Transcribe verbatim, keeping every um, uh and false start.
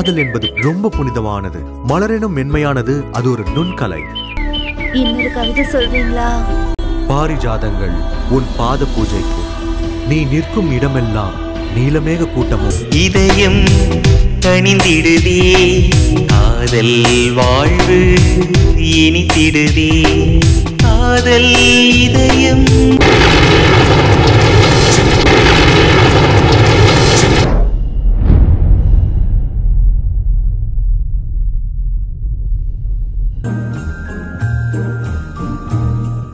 காதல் என்பது ரொம்ப புனிதமானது. மலரெனும் மென்மையானது, அது ஒரு நுண்கலை. இன்னொரு கவிதை சொல்வீங்களா? பாரிஜாதங்கள் உன் பாத பூஜைக்கு, நீ நிற்கும் இடமெல்லாம் நீலமேக கூட்டமும். இதயம் கனிந்திடுதே, காதல் வாழ்வு இனித்திடுதே, காதல் இதயம்